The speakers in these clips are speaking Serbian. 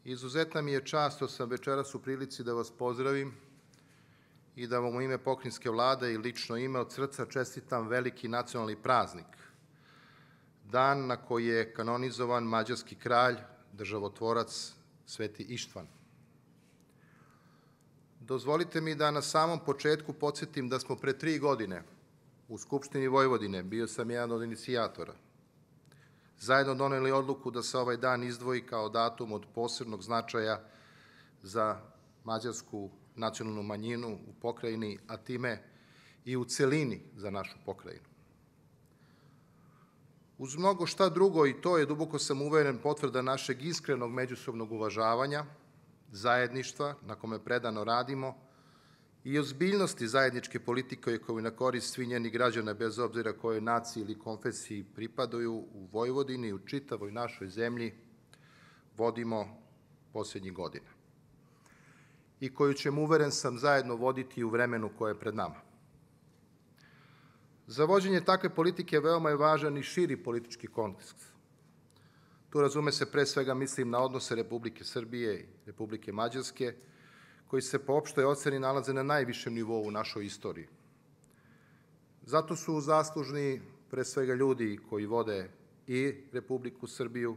Izuzetna mi je čast što sam večeras u prilici da vas pozdravim i da vam u ime Pokrajinske vlade i lično ime od srca čestitam veliki nacionalni praznik, dan na koji je kanonizovan mađarski kralj, državotvorac Sveti Ištvan. Dozvolite mi da na samom početku podsjetim da smo pre 3 godine u Skupštini Vojvodine, bio sam jedan od inicijatora, zajedno doneli odluku da se ovaj dan izdvoji kao datum od posebnog značaja za mađarsku nacionalnu manjinu u pokrajini, a time i u celini za našu pokrajinu. Uz mnogo šta drugo, i to je, duboko sam uveren, potvrda našeg iskrenog međusobnog uvažavanja, zajedništva na kome predano radimo i ozbiljnosti zajedničke politike koju na korist svih njenih građana, bez obzira kojoj naciji ili konfesiji pripadaju, u Vojvodini i u čitavoj našoj zemlji vodimo poslednjih godina i koju ćemo, uveren sam, zajedno voditi u vremenu koje je pred nama. Za vođenje takve politike veoma je važan i širi politički kontekst. Tu, razume se, pre svega mislim na odnose Republike Srbije i Republike Mađarske, koji se po opštoj oceni nalaze na najvišem nivou u našoj istoriji. Zato su zaslužni pre svega ljudi koji vode i Republiku Srbiju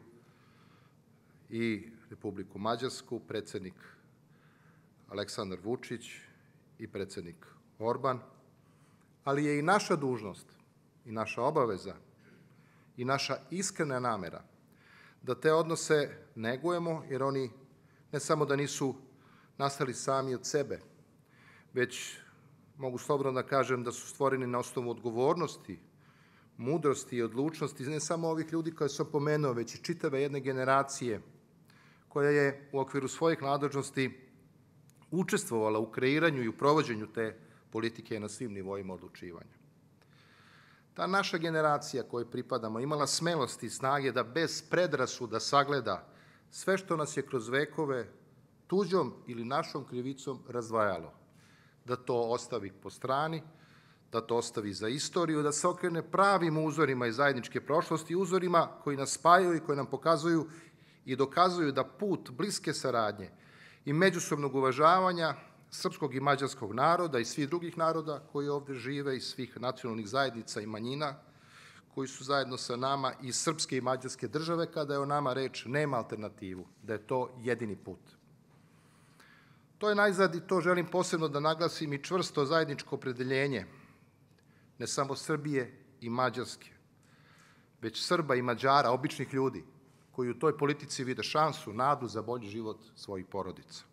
i Republiku Mađarsku, predsednik Aleksandar Vučić i predsednik Orban, ali je i naša dužnost i naša obaveza i naša iskrena namera da te odnose negujemo, jer oni ne samo da nisu nastali sami od sebe, već mogu slobodno da kažem da su stvoreni na osnovu odgovornosti, mudrosti i odlučnosti, ne samo ovih ljudi koje sam pomenuo, već i čitave jedne generacije koja je u okviru svojih nadležnosti učestvovala u kreiranju i u provođenju te politike na svim nivoima odlučivanja. Ta naša generacija kojoj pripadamo imala smelosti i snage da bez predrasuda sagleda sve što nas je kroz vekove tuđom ili našom krivicom razdvajalo, da to ostavi po strani, da to ostavi za istoriju, da se okrene pravim uzorima iz zajedničke prošlosti, uzorima koji nas spajaju i koji nam pokazuju i dokazuju da put bliske saradnje i međusobnog uvažavanja srpskog i mađarskog naroda i svih drugih naroda koji ovde žive i svih nacionalnih zajednica i manjina koji su zajedno sa nama i srpske i mađarske države, kada je o nama reč, nema alternativu, da je to jedini put. To je najzad, i to želim posebno da naglasim, i čvrsto zajedničko opredeljenje ne samo Srbije i Mađarske, već Srba i Mađara, običnih ljudi, koji u toj politici vide šansu, nadu za bolji život svojih porodica.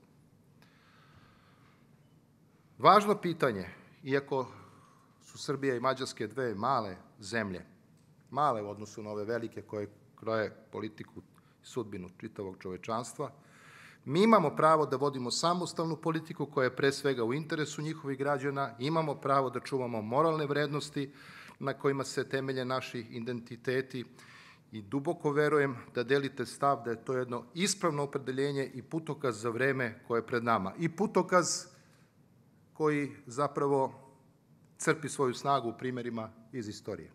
Važno pitanje, iako su Srbija i Mađarske dve male zemlje, male u odnosu na ove velike koje kroje politiku i sudbinu čitavog čovečanstva, mi imamo pravo da vodimo samostalnu politiku koja je pre svega u interesu njihovih građana, imamo pravo da čuvamo moralne vrednosti na kojima se temelje naši identiteti i duboko verujem da delite stav da je to jedno ispravno opredeljenje i putokaz za vreme koje je pred nama. I putokaz koji zapravo crpi svoju snagu u primerima iz istorije.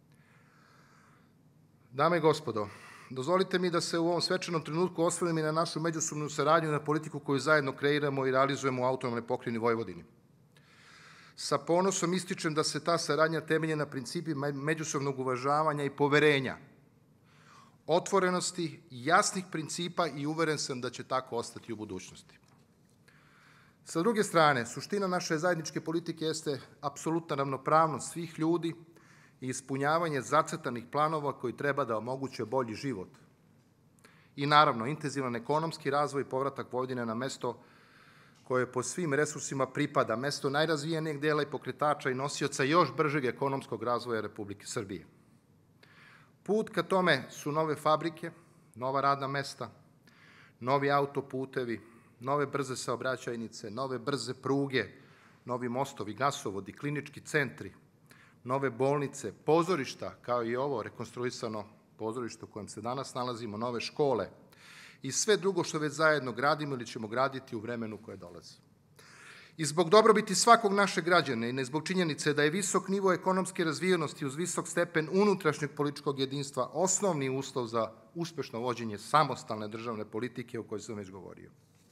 Dame i gospodo, dozvolite mi da se u ovom svečanom trenutku osvrnem i na našu međusobnu saradnju i na politiku koju zajedno kreiramo i realizujemo u autonomnoj pokrajini Vojvodini. Sa ponosom ističem da se ta saradnja temelji na principima međusobnog uvažavanja i poverenja, otvorenosti, jasnih principa i uveren sam da će tako ostati u budućnosti. Sa druge strane, suština naše zajedničke politike jeste apsolutna ravnopravnost svih ljudi i ispunjavanje zacrtanih planova koji treba da omoguće bolji život. I naravno, intenzivan ekonomski razvoj i povratak Vojvodine na mesto koje po svim resursima pripada, mesto najrazvijenijeg dela i pokretača i nosioca još bržeg ekonomskog razvoja Republike Srbije. Put ka tome su nove fabrike, nova radna mesta, novi autoputevi, nove brze saobraćajnice, nove brze pruge, novi mostovi, gasovodi, klinički centri, nove bolnice, pozorišta, kao i ovo rekonstruisano pozorište u kojem se danas nalazimo, nove škole i sve drugo što već zajedno gradimo ili ćemo graditi u vremenu koje dolazi. I zbog dobrobiti svakog našeg građana i ne zbog činjenice da je visok nivo ekonomske razvijenosti uz visok stepen unutrašnjeg političkog jedinstva osnovni uslov za uspešno vođenje samostalne državne politike o kojoj sam već govorio.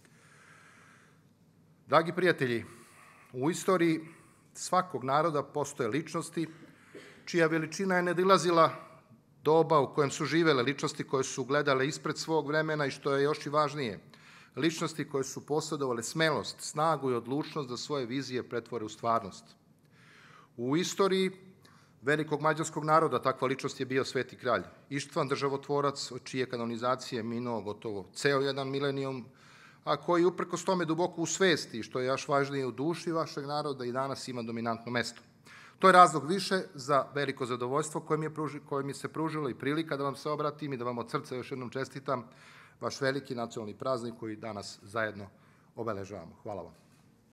Dragi prijatelji, u istoriji svakog naroda postoje ličnosti čija veličina je nadilazila doba u kojem su živele, ličnosti koje su gledale ispred svog vremena i što je još i važnije, ličnosti koje su posjedovale smelost, snagu i odlučnost da svoje vizije pretvore u stvarnost. U istoriji velikog mađarskog naroda takva ličnost je bio Sveti kralj Ištvan, državotvorac, od čije kanonizacije minuo gotovo ceo jedan milenijum, a koji uprkos tome duboko u svesti, što je još važnije u duši vašeg naroda, i danas ima dominantno mesto. To je razlog više za veliko zadovoljstvo koje mi se pružilo i prilika da vam se obratim i da vam od srca još jednom čestitam vaš veliki nacionalni praznik koji danas zajedno obeležavamo. Hvala vam.